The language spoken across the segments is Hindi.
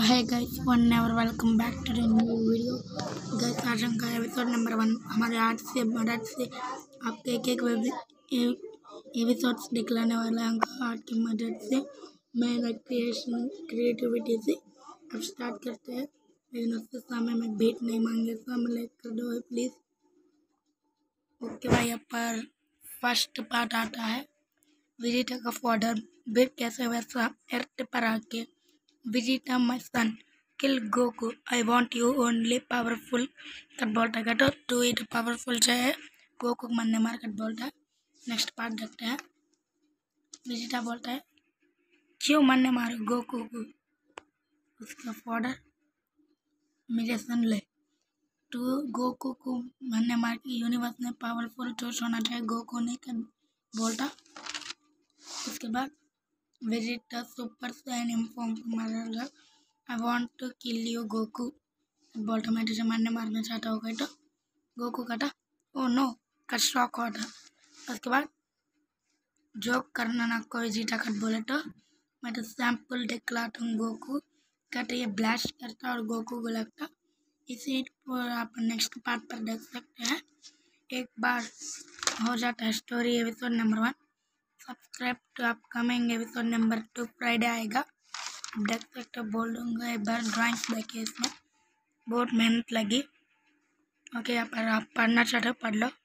है guys one never welcome back to the new video. Guys आज का एपिसोड नंबर 1 हमारे आज से मदद से आपके एक एपिसोड्स दिखलाने वाला है। आर्ट की मदद से मैं क्रिएटिविटी से अब स्टार्ट करते हैं, लेकिन उसके सामने मैं भेंट नहीं मांगे, सामने लाइक कर दो प्लीज़। ओके भाई, अब पर फर्स्ट पार्ट आता है विजिटा का फॉर्डर भेंट कैसे वैसा अर्थ पर आके Vegeta, my son, kill Goku. I want you only powerful कट बोलता है तो टू इट पावरफुल चाहिए गोकू को मरने मार कट बोलता है। नेक्स्ट पार्ट देखते हैं। Vegeta बोलता है क्यों मरने मारो गोकू को। उसका फॉर्डर मुझे सुन ले, तू गोकू को मरने मार के यूनिवर्स में पावरफुल चोच होना चाहिए गोकू ने कट बोलता। उसके बाद Vegeta सुपर सैयन फॉर्म को मारेगा। I want to kill you Goku बोलता, मैं तुझे मारना चाहता हूँ तो गोकू कटा ओ नो कट शॉक होता। उसके बाद जोक करना ना कोई Vegeta कट बोले तो मैं तो सैंपल दिखलाता हूँ गोकू कट ये ब्लास्ट करता और गोकू को लगता। इसी पर आप नेक्स्ट पार्ट पर देख सकते हैं। एक बार हो जाता है story episode number 1। Subscribe to upcoming episode number 2 Friday आएगा। अब देख सकते हो, बोल दूँगा एक बार ड्राइंग्स देखिए, इसमें बहुत मेहनत लगी। ओके, यहाँ पर आप पढ़ना चाहते हो पढ़ लो।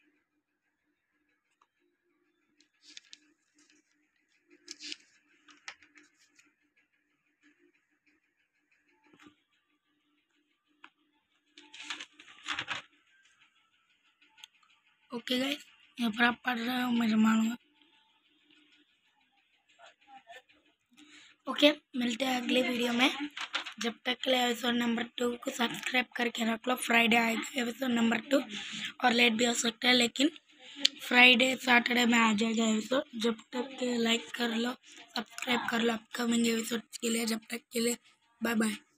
ओके गाइस, यहाँ पर आप पढ़ रहे हो मुझे मालूम। ओके, मिलते हैं अगले वीडियो में। जब तक के लिए एपिसोड नंबर 2 को सब्सक्राइब करके रख लो। फ्राइडे आएगा एपिसोड नंबर 2 और लेट भी हो सकता है, लेकिन फ्राइडे सैटरडे में आ जाएगा एपिसोड। जब तक के लाइक कर लो, सब्सक्राइब कर लो अपकमिंग एपिसोड के लिए। जब तक के लिए बाय बाय।